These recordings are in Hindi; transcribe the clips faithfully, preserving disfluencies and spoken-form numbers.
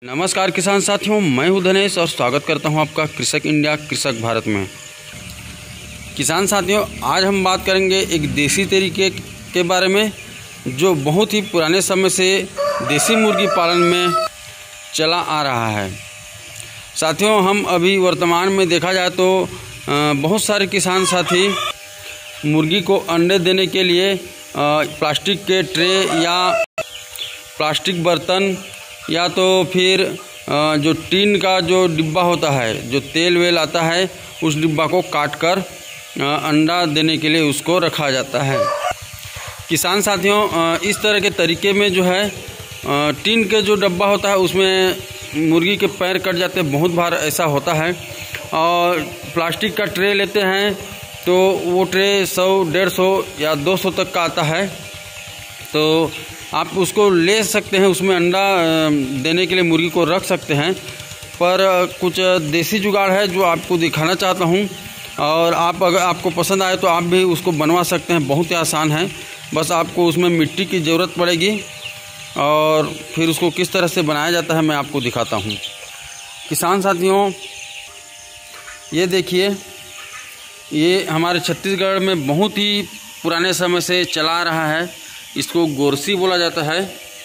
नमस्कार किसान साथियों, मैं हूं धनेश और स्वागत करता हूं आपका कृषक इंडिया कृषक भारत में। किसान साथियों, आज हम बात करेंगे एक देसी तरीके के बारे में जो बहुत ही पुराने समय से देसी मुर्गी पालन में चला आ रहा है। साथियों, हम अभी वर्तमान में देखा जाए तो बहुत सारे किसान साथी मुर्गी को अंडे देने के लिए प्लास्टिक के ट्रे या प्लास्टिक बर्तन या तो फिर जो टीन का जो डिब्बा होता है, जो तेल वेल आता है, उस डिब्बा को काट कर अंडा देने के लिए उसको रखा जाता है। किसान साथियों, इस तरह के तरीके में जो है टीन के जो डब्बा होता है उसमें मुर्गी के पैर कट जाते हैं, बहुत बार ऐसा होता है। और प्लास्टिक का ट्रे लेते हैं तो वो ट्रे सौ डेढ़ सौ या दो सौ तक का आता है, तो आप उसको ले सकते हैं, उसमें अंडा देने के लिए मुर्गी को रख सकते हैं। पर कुछ देसी जुगाड़ है जो आपको दिखाना चाहता हूं, और आप अगर आपको पसंद आए तो आप भी उसको बनवा सकते हैं। बहुत ही आसान है, बस आपको उसमें मिट्टी की ज़रूरत पड़ेगी और फिर उसको किस तरह से बनाया जाता है मैं आपको दिखाता हूं। किसान साथियों, ये देखिए, ये हमारे छत्तीसगढ़ में बहुत ही पुराने समय से चला रहा है। इसको गोरसी बोला जाता है,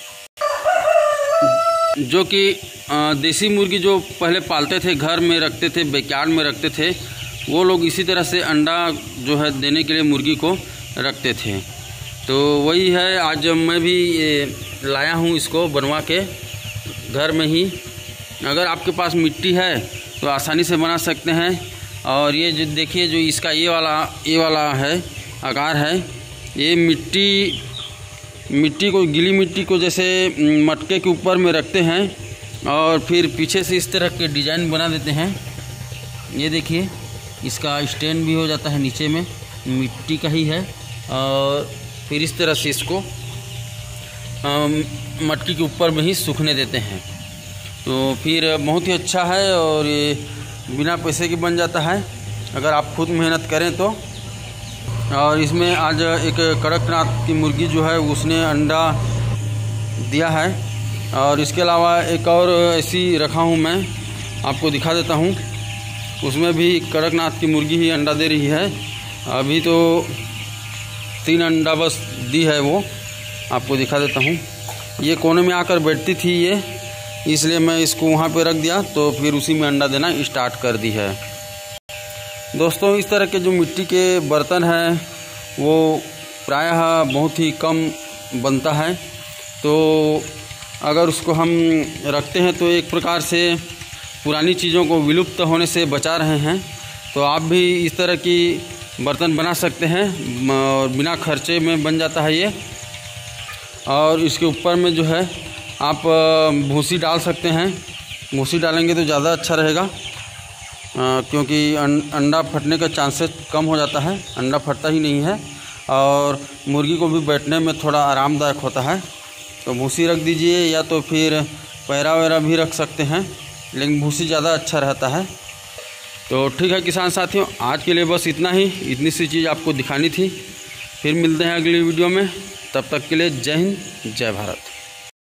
जो कि देसी मुर्गी जो पहले पालते थे, घर में रखते थे, बैकयार्ड में रखते थे, वो लोग इसी तरह से अंडा जो है देने के लिए मुर्गी को रखते थे। तो वही है, आज मैं भी ये लाया हूँ इसको बनवा के घर में ही। अगर आपके पास मिट्टी है तो आसानी से बना सकते हैं। और ये जो देखिए, जो इसका ये वाला ये वाला है आकार है, ये मिट्टी मिट्टी को गीली मिट्टी को जैसे मटके के ऊपर में रखते हैं और फिर पीछे से इस तरह के डिज़ाइन बना देते हैं। ये देखिए, इसका स्टैंड भी हो जाता है, नीचे में मिट्टी का ही है, और फिर इस तरह से इसको मटकी के ऊपर में ही सूखने देते हैं। तो फिर बहुत ही अच्छा है और ये बिना पैसे की बन जाता है अगर आप खुद मेहनत करें तो। और इसमें आज एक कड़कनाथ की मुर्गी जो है उसने अंडा दिया है, और इसके अलावा एक और ऐसी रखा हूँ, मैं आपको दिखा देता हूँ। उसमें भी कड़कनाथ की मुर्गी ही अंडा दे रही है। अभी तो तीन अंडा बस दी है, वो आपको दिखा देता हूँ। ये कोने में आकर बैठती थी ये, इसलिए मैं इसको वहाँ पे रख दिया, तो फिर उसी में अंडा देना स्टार्ट कर दी है। दोस्तों, इस तरह के जो मिट्टी के बर्तन हैं वो प्रायः बहुत ही कम बनता है, तो अगर उसको हम रखते हैं तो एक प्रकार से पुरानी चीज़ों को विलुप्त होने से बचा रहे हैं। तो आप भी इस तरह की बर्तन बना सकते हैं और बिना खर्चे में बन जाता है ये। और इसके ऊपर में जो है आप भूसी डाल सकते हैं। भूसी डालेंगे तो ज़्यादा अच्छा रहेगा, आ, क्योंकि अंडा फटने का चांसेस कम हो जाता है। अंडा फटता ही नहीं है और मुर्गी को भी बैठने में थोड़ा आरामदायक होता है। तो भूसी रख दीजिए, या तो फिर पैरा वैरा भी रख सकते हैं, लेकिन भूसी ज़्यादा अच्छा रहता है। तो ठीक है किसान साथियों, आज के लिए बस इतना ही, इतनी सी चीज़ आपको दिखानी थी। फिर मिलते हैं अगली वीडियो में, तब तक के लिए जय हिंद, जय भारत।